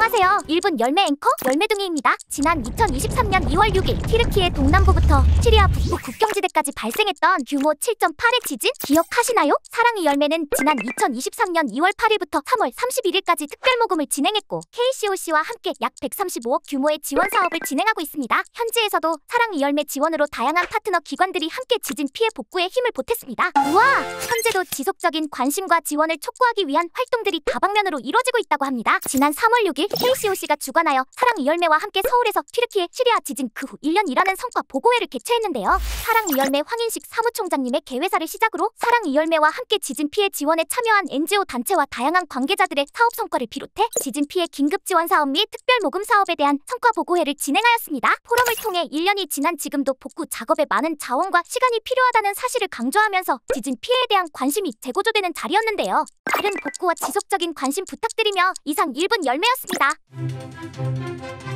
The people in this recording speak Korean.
안녕하세요. 일본 열매 앵커 열매둥이입니다. 지난 2023년 2월 6일 튀르키예 동남부부터 시리아 북부 국경지대까지 발생했던 규모 7.8의 지진 기억하시나요? 사랑의 열매는 지난 2023년 2월 8일부터 3월 31일까지 특별모금을 진행했고 KCOC와 함께 약 135억 규모의 지원 사업을 진행하고 있습니다. 현지에서도 사랑의 열매 지원으로 다양한 파트너 기관들이 함께 지진 피해 복구에 힘을 보탰습니다. 우와! 현재도 지속적인 관심과 지원을 촉구하기 위한 활동들이 다방면으로 이뤄지고 있다고 합니다. 지난 3월 6일 KCOC가 주관하여 사랑의 열매와 함께 서울에서 튀르키예 시리아 지진 그 후 1년이라는 성과 보고회를 개최했는데요. 사랑의 열매 황인식 사무총장님의 개회사를 시작으로 사랑의 열매와 함께 지진 피해 지원에 참여한 NGO 단체와 다양한 관계자들의 사업 성과를 비롯해 지진 피해 긴급 지원 사업 및 특별 모금 사업에 대한 성과 보고회를 진행하였습니다. 포럼을 통해 1년이 지난 지금도 복구 작업에 많은 자원과 시간이 필요하다는 사실을 강조하면서 지진 피해에 대한 관심이 재고조되는 자리였는데요. 다른 복구와 지속적인 관심 부탁드리며 이상 1분 열매였습니다.